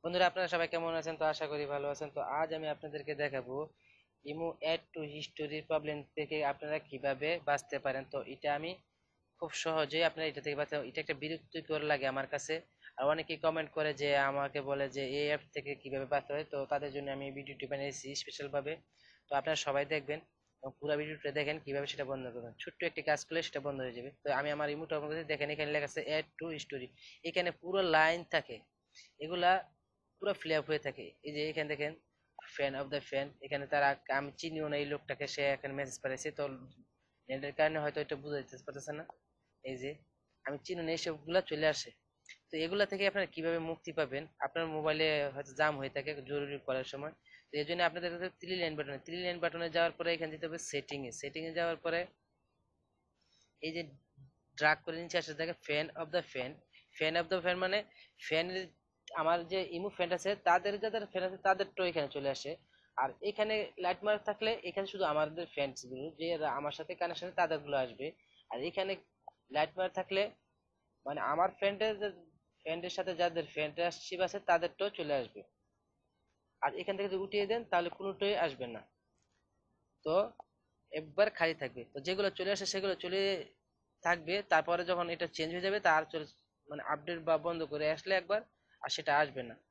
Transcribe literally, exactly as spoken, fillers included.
বন্ধুরা, আপনারা সবাই কেমন আছেন? তো আশা করি ভালো আছেন। তো আজ আমি আপনাদেরকে দেখাবো ইমো অ্যাড টু হিস্টোরির প্রবলেম থেকে আপনারা কিভাবে বাঁচতে পারেন। তো এটা আমি খুব সহজেই আপনারা এটা থেকে বাঁচতে, এটা একটা বিরক্তিকর লাগে আমার কাছে। আর অনেকেই কমেন্ট করে যে আমাকে বলে যে এই অ্যাপ থেকে কিভাবে বাঁচতে হয়, তো তাদের জন্য আমি এই ভিডিওটি বানিয়েছি স্পেশাল ভাবে। তো আপনারা সবাই দেখবেন এবং পুরো ভিডিওটা দেখেন কিভাবে সেটা বন্ধ করবেন। ছোট্ট একটি কাজ করলে সেটা বন্ধ হয়ে যাবে। তো আমি আমার ইমোটা মধ্যে দেখেন, এখানে লেখা আছে অ্যাড টু হিস্টোরি। এখানে পুরো লাইন থাকে, এগুলা পুরো ফ্ল্যাপ হয়ে থাকে। এই যে এখানে দেখেন ফ্যান অফ দ্য ফ্যান, এখানে তারা, আমি চিনিও না এই লোকটাকে, সে এখানে মেসেজ পাঠাইছে। তো নেটের কারণে হয়তো এটা বুঝাইতে পারতেছে না। এই যে আমি চিনি না, এইসবগুলা চলে আসে। তো এগুলা থেকে আপনারা কিভাবে মুক্তি পাবেন? আপনার মোবাইলে হয়তো জাম হয়ে থাকে জরুরি করার সময়। তো এই জন্য আপনাদের থ্রি লাইন বাটনে থ্রি লাইন বাটনে যাওয়ার পরে এখানে দিতে হবে সেটিং এ। সেটিং এ যাওয়ার পরে এই যে ড্রাগ করে নিচে আসে দেখে fan of the fan. Fan of the fan মানে ফ্যানের, আমার যে ইমো ফ্যান আছে তাদের যাদের ফ্যান আছে তাদেরটাও এখানে চলে আসে। আর এখানে লাইট মার্ক থাকলে এখানে শুধু আমাদের ফ্যান্স গুলো যে আমার সাথে কানেকশন তাদের গুলো আসবে। আর এখানে লাইট মার্ক থাকলে মানে আমার ফ্রেন্ডের ফ্রেন্ডের সাথে যাদের ফ্রেন্ডশিপ আছে তাদেরটাও চলে আসবে। আর এখান থেকে যদি উঠিয়ে দেন তাহলে কোনোটাই আসবে না। তো একবার খালি থাকবে। তো যেগুলো চলে আসে সেগুলো চলে থাকবে, তারপরে যখন এটা চেঞ্জ হয়ে যাবে তার চলে, মানে আপডেট বা বন্ধ করে আসলে একবার, আর সেটা আসবে না।